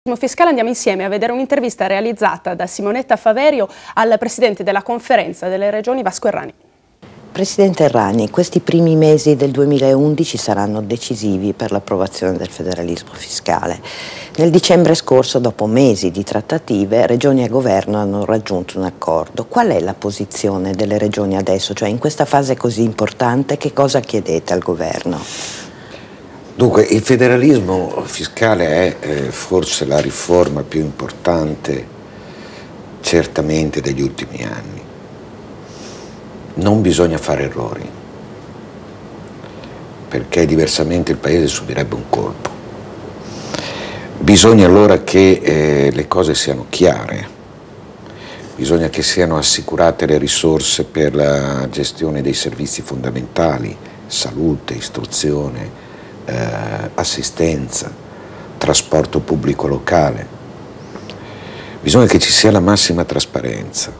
fiscale andiamo insieme a vedere un'intervista realizzata da Simonetta Faverio al Presidente della Conferenza delle Regioni Vasco Errani. Presidente Errani, questi primi mesi del 2011 saranno decisivi per l'approvazione del federalismo fiscale. Nel dicembre scorso, dopo mesi di trattative, Regioni e Governo hanno raggiunto un accordo. Qual è la posizione delle Regioni adesso? Cioè, in questa fase così importante, che cosa chiedete al Governo? Dunque, il federalismo fiscale è forse la riforma più importante certamente degli ultimi anni. Non bisogna fare errori, perché diversamente il Paese subirebbe un colpo. Bisogna allora che le cose siano chiare, bisogna che siano assicurate le risorse per la gestione dei servizi fondamentali, salute, istruzione, assistenza, trasporto pubblico locale. Bisogna che ci sia la massima trasparenza.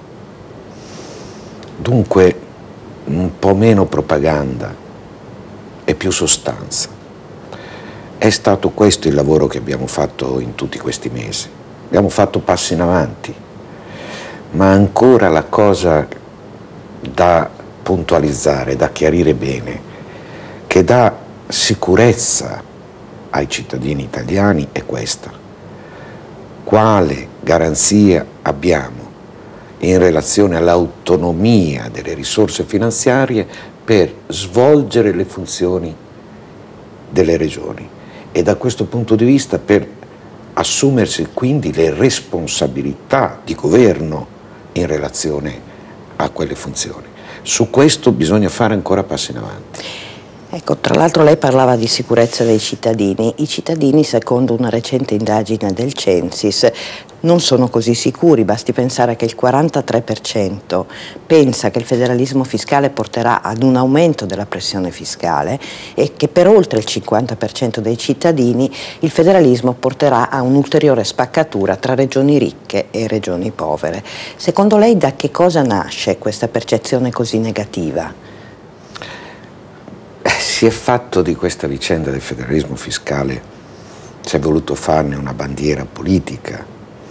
Dunque un po' meno propaganda e più sostanza. È stato questo il lavoro che abbiamo fatto in tutti questi mesi. Abbiamo fatto passi in avanti, ma ancora la cosa da puntualizzare, da chiarire bene, che dà sicurezza ai cittadini italiani è questa. Quale garanzia abbiamo in relazione all'autonomia delle risorse finanziarie per svolgere le funzioni delle regioni e da questo punto di vista per assumersi quindi le responsabilità di governo in relazione a quelle funzioni. Su questo bisogna fare ancora passi in avanti. Ecco, tra l'altro lei parlava di sicurezza dei cittadini. I cittadini, secondo una recente indagine del Censis, non sono così sicuri. Basti pensare che il 43% pensa che il federalismo fiscale porterà ad un aumento della pressione fiscale e che per oltre il 50% dei cittadini il federalismo porterà a un'ulteriore spaccatura tra regioni ricche e regioni povere. Secondo lei da che cosa nasce questa percezione così negativa? Si è fatto di questa vicenda del federalismo fiscale, si è voluto farne una bandiera politica,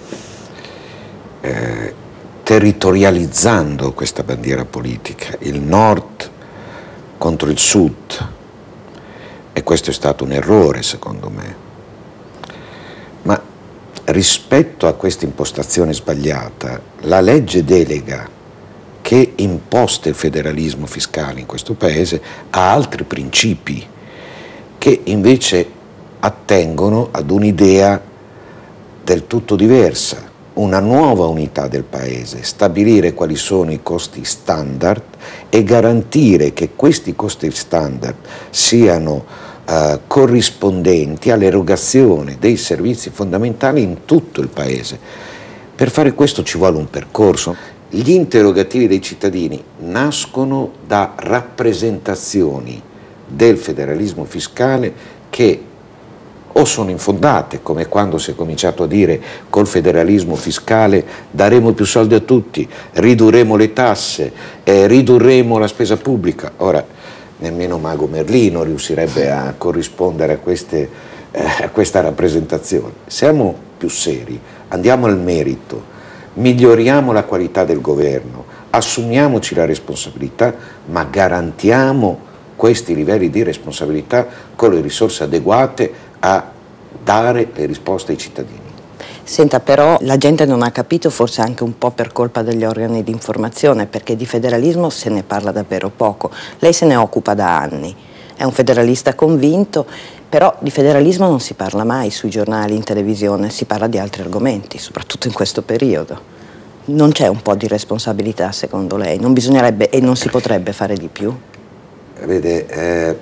territorializzando questa bandiera politica, il nord contro il sud, e questo è stato un errore secondo me. Ma rispetto a questa impostazione sbagliata, la legge delega che imposta il federalismo fiscale in questo Paese ha altri principi che invece attengono ad un'idea del tutto diversa, una nuova unità del Paese, stabilire quali sono i costi standard e garantire che questi costi standard siano corrispondenti all'erogazione dei servizi fondamentali in tutto il Paese. Per fare questo ci vuole un percorso. Gli interrogativi dei cittadini nascono da rappresentazioni del federalismo fiscale che o sono infondate, come quando si è cominciato a dire col federalismo fiscale daremo più soldi a tutti, ridurremo le tasse, ridurremo la spesa pubblica. Ora, nemmeno Mago Merlino riuscirebbe a corrispondere a questa rappresentazione. Siamo più seri, andiamo al merito. Miglioriamo la qualità del governo, assumiamoci la responsabilità, ma garantiamo questi livelli di responsabilità con le risorse adeguate a dare le risposte ai cittadini. Senta, però la gente non ha capito, forse anche un po' per colpa degli organi di informazione, perché di federalismo se ne parla davvero poco. Lei se ne occupa da anni, è un federalista convinto, però di federalismo non si parla mai sui giornali, in televisione, si parla di altri argomenti, soprattutto in questo periodo. Non c'è un po' di responsabilità secondo lei? Non bisognerebbe e non si potrebbe fare di più? Vede,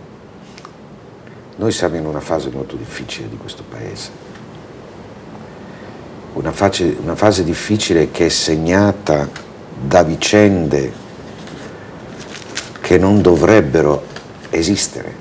noi siamo in una fase molto difficile di questo Paese, una fase difficile che è segnata da vicende che non dovrebbero esistere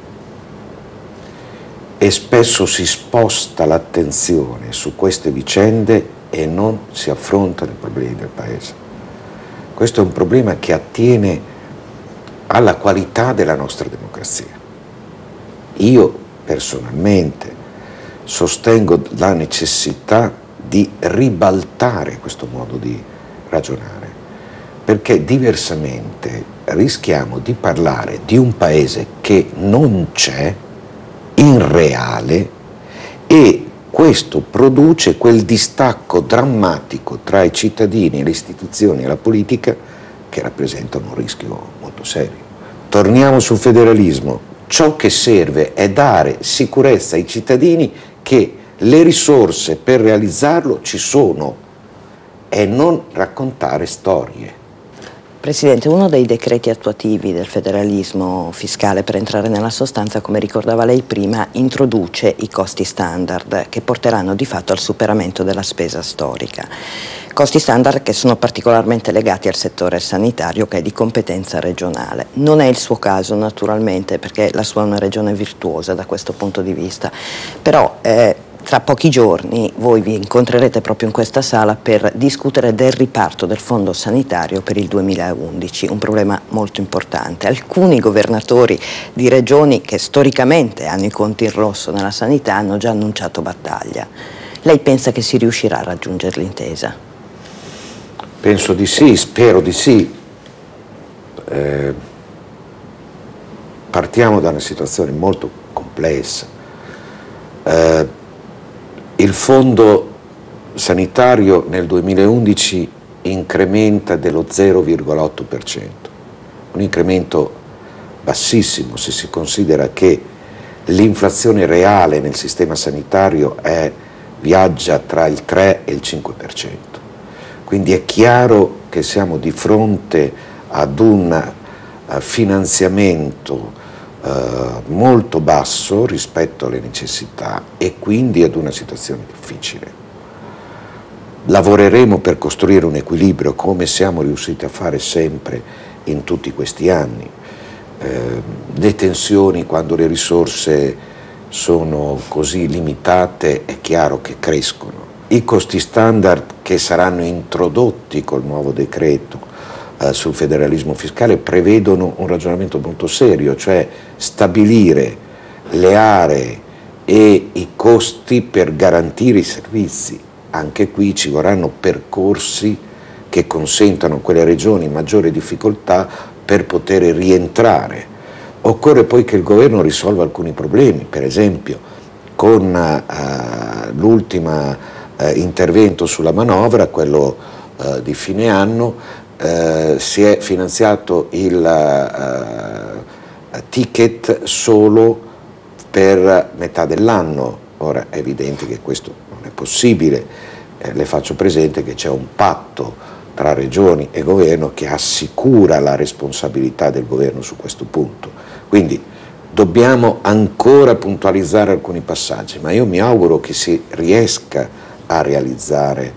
e spesso si sposta l'attenzione su queste vicende e non si affrontano i problemi del Paese. Questo è un problema che attiene alla qualità della nostra democrazia. Io personalmente sostengo la necessità di ribaltare questo modo di ragionare, perché diversamente rischiamo di parlare di un paese che non c'è, in reale, e questo produce quel distacco drammatico tra i cittadini, le istituzioni e la politica che rappresentano un rischio molto serio. Torniamo sul federalismo. Ciò che serve è dare sicurezza ai cittadini che le risorse per realizzarlo ci sono e non raccontare storie. Presidente, uno dei decreti attuativi del federalismo fiscale, per entrare nella sostanza, come ricordava lei prima, introduce i costi standard che porteranno di fatto al superamento della spesa storica. Costi standard che sono particolarmente legati al settore sanitario, che è di competenza regionale. Non è il suo caso naturalmente, perché la sua è una regione virtuosa da questo punto di vista, però tra pochi giorni voi vi incontrerete proprio in questa sala per discutere del riparto del fondo sanitario per il 2011, un problema molto importante. Alcuni governatori di regioni che storicamente hanno i conti in rosso nella sanità hanno già annunciato battaglia. Lei pensa che si riuscirà a raggiungere l'intesa? Penso di sì, spero di sì. Partiamo da una situazione molto complessa. Il fondo sanitario nel 2011 incrementa dello 0,8%, un incremento bassissimo se si considera che l'inflazione reale nel sistema sanitario viaggia tra il 3 e il 5%. Quindi è chiaro che siamo di fronte ad un finanziamento molto basso rispetto alle necessità e quindi ad una situazione difficile. Lavoreremo per costruire un equilibrio come siamo riusciti a fare sempre in tutti questi anni. Le tensioni, quando le risorse sono così limitate, è chiaro che crescono. I costi standard che saranno introdotti col nuovo decreto sul federalismo fiscale prevedono un ragionamento molto serio, cioè stabilire le aree e i costi per garantire i servizi. Anche qui ci vorranno percorsi che consentano a quelle regioni maggiore difficoltà per poter rientrare. Occorre poi che il governo risolva alcuni problemi, per esempio con l'ultimo intervento sulla manovra, quello di fine anno, si è finanziato il ticket solo per metà dell'anno. Ora è evidente che questo non è possibile, le faccio presente che c'è un patto tra regioni e governo che assicura la responsabilità del governo su questo punto. Quindi dobbiamo ancora puntualizzare alcuni passaggi, ma io mi auguro che si riesca a realizzare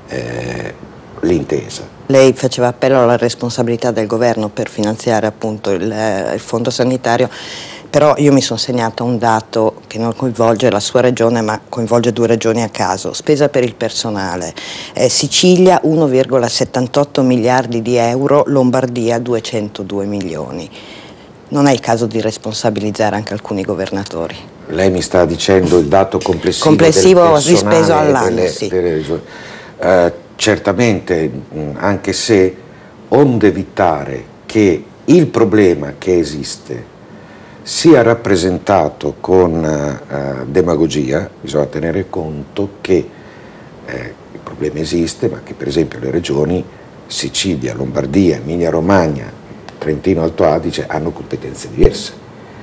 l'intesa. Lei faceva appello alla responsabilità del governo per finanziare appunto il fondo sanitario, però io mi sono segnata un dato che non coinvolge la sua regione ma coinvolge due regioni a caso. Spesa per il personale, Sicilia 1,78 miliardi di euro, Lombardia 202 milioni. Non è il caso di responsabilizzare anche alcuni governatori? Lei mi sta dicendo il dato complessivo del di speso all'anno, sì. Delle regioni. Certamente, anche se onde evitare che il problema che esiste sia rappresentato con demagogia, bisogna tenere conto che il problema esiste, ma che per esempio le regioni Sicilia, Lombardia, Emilia Romagna, Trentino Alto Adige hanno competenze diverse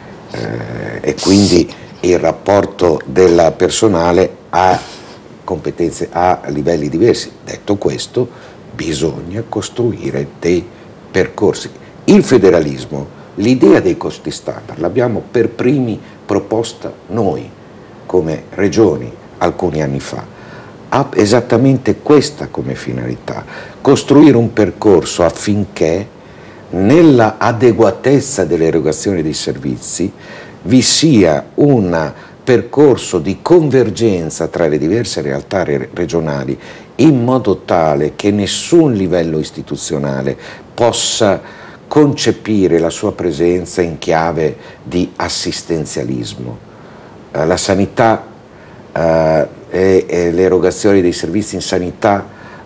e quindi il rapporto del personale ha competenze a livelli diversi. Detto questo, bisogna costruire dei percorsi. Il federalismo, l'idea dei costi standard l'abbiamo per primi proposta noi come regioni alcuni anni fa. Ha esattamente questa come finalità, costruire un percorso affinché nella adeguatezza dell'erogazione dei servizi vi sia un percorso di convergenza tra le diverse realtà regionali in modo tale che nessun livello istituzionale possa concepire la sua presenza in chiave di assistenzialismo. La sanità e le erogazioni dei servizi in sanità,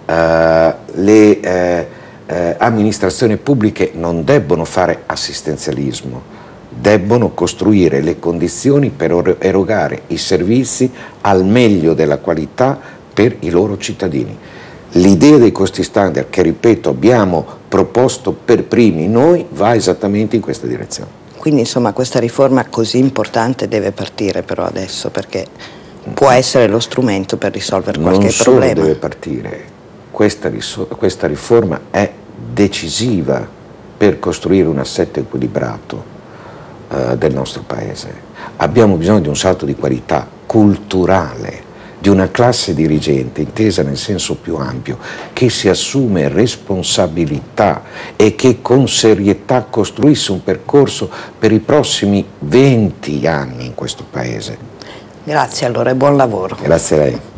le amministrazioni pubbliche non debbono fare assistenzialismo, debbono costruire le condizioni per erogare i servizi al meglio della qualità per i loro cittadini. L'idea dei costi standard, che ripeto abbiamo proposto per primi noi, va esattamente in questa direzione. Quindi insomma questa riforma così importante deve partire però adesso, perché può essere lo strumento per risolvere qualche problema. Non solo deve partire, questa riforma è decisiva per costruire un assetto equilibrato del nostro Paese. Abbiamo bisogno di un salto di qualità culturale, di una classe dirigente intesa nel senso più ampio, che si assume responsabilità e che con serietà costruisse un percorso per i prossimi 20 anni in questo Paese. Grazie allora e buon lavoro. Grazie a lei.